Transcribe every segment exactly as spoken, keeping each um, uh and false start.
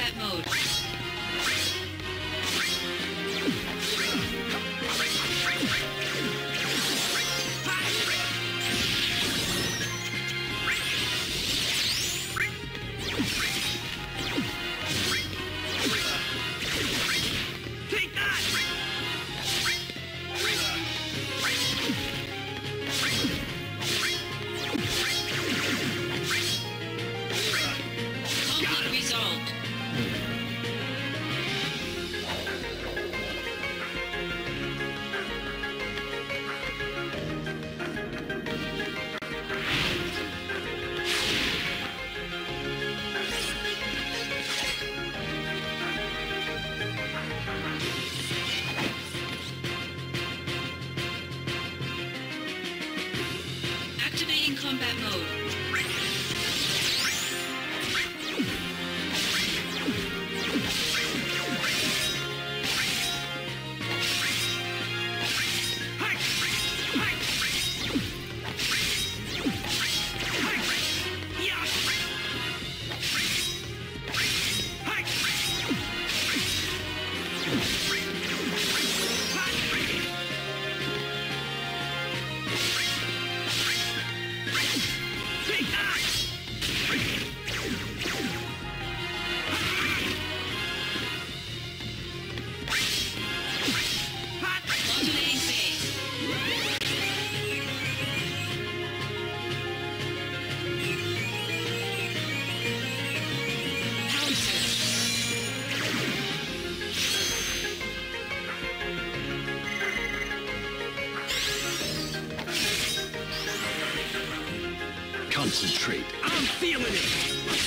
combat mode. Activating combat mode. Concentrate. I'm feeling it!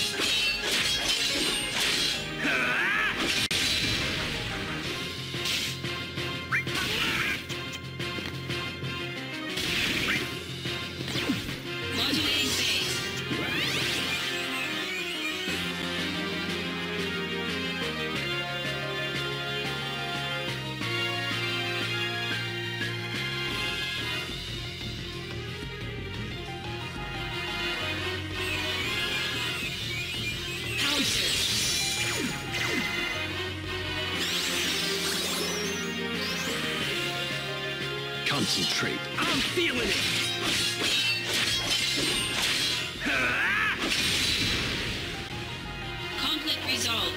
Modulating phase. Concentrate. I'm feeling it! Conflict resolved.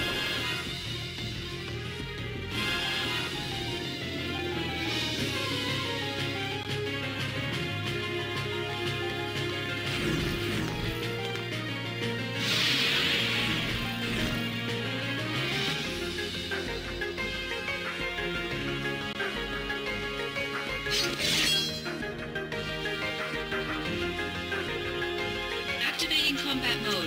Activating combat mode.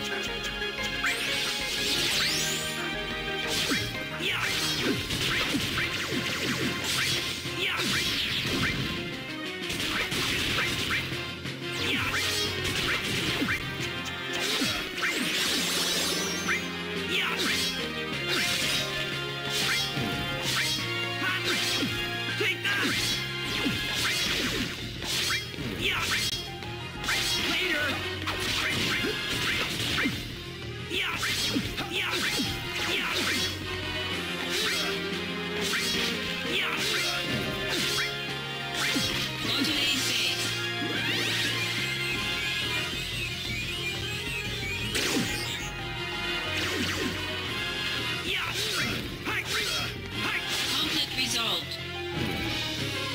Modulating phase. Conflict resolved.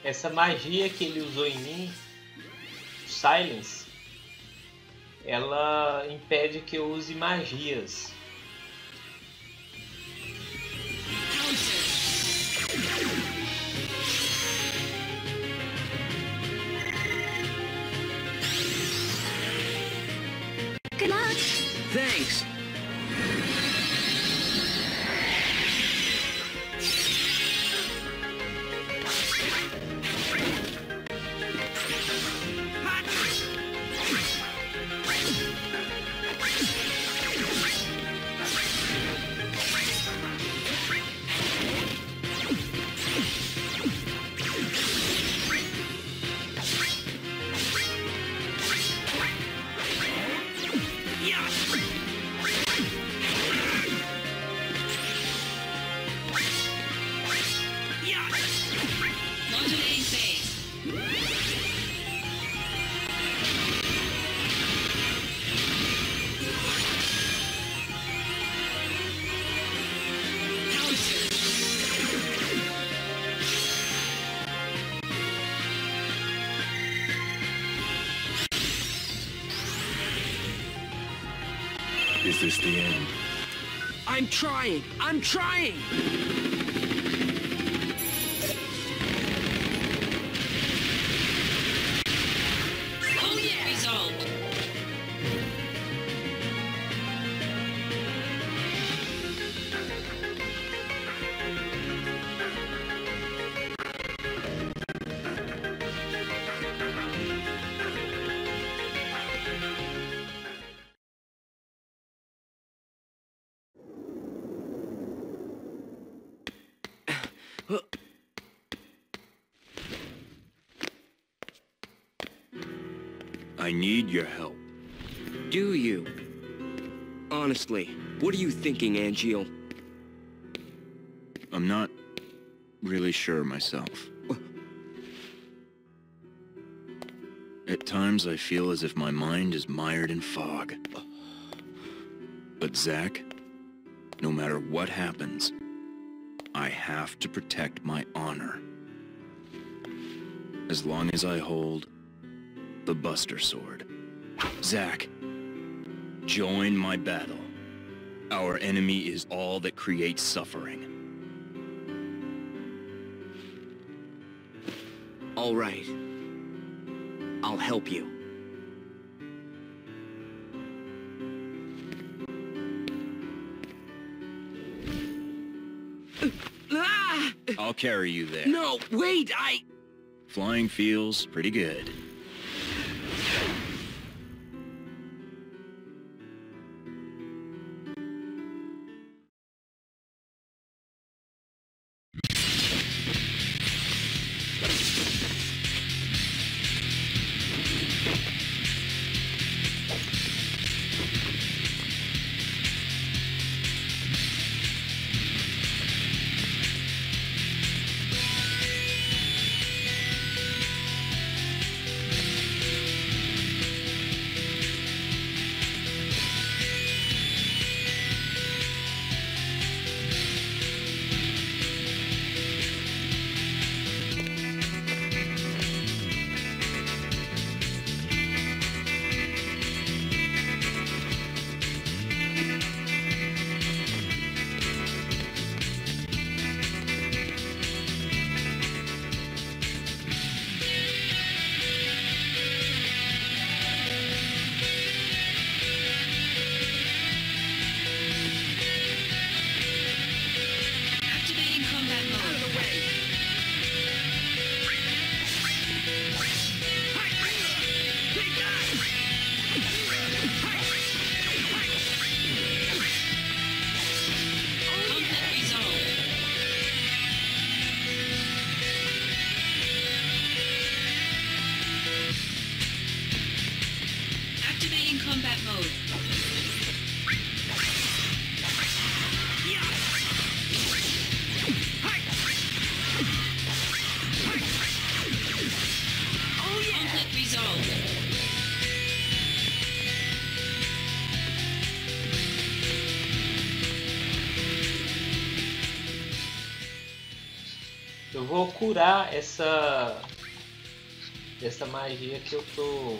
essa magia que ele usou em mim, Silence, ela impede que eu use magias. Good luck. Thanks. Modulating phase. Power surge. Is this the end? I'm trying. I'm trying. Conflict resolved. I need your help. Do you? Honestly, what are you thinking, Angeal? I'm not really sure myself. At times I feel as if my mind is mired in fog. But Zack, no matter what happens, I have to protect my honor. As long as I hold the Buster Sword. Zack, join my battle. Our enemy is all that creates suffering. All right. I'll help you. Ah! I'll carry you there. No, wait, I... Flying feels pretty good. Activating combat mode. Conflict resolved. Activating combat mode. Conflict resolved. Eu vou curar essa essa magia que eu tô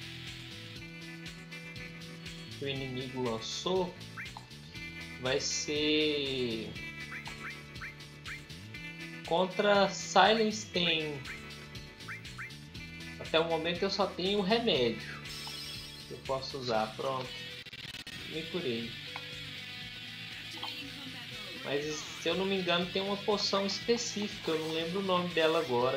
que o inimigo lançou. Vai ser contra Silence tem. Até o momento eu só tenho um remédio que eu posso usar. Pronto, me curei. Mas se eu não me engano tem uma poção específica, eu não lembro o nome dela agora.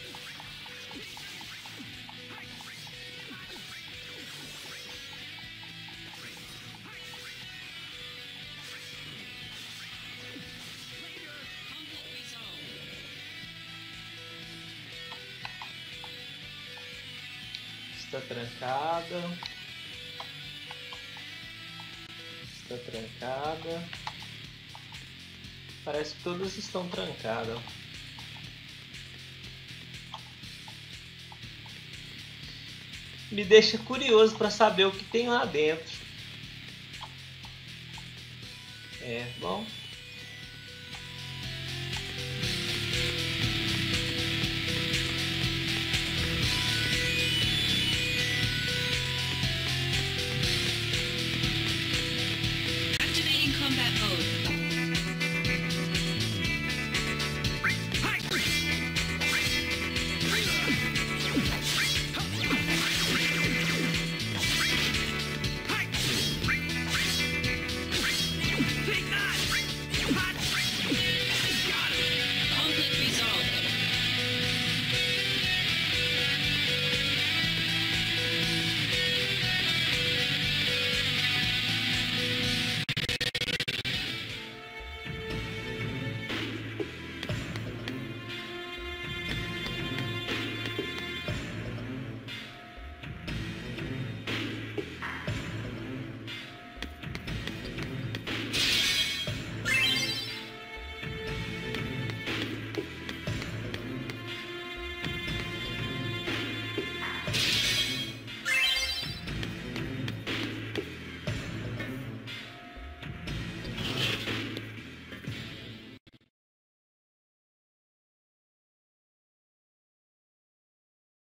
Está trancada. Está trancada. Parece que todas estão trancadas. Me deixa curioso para saber o que tem lá dentro. É, bom.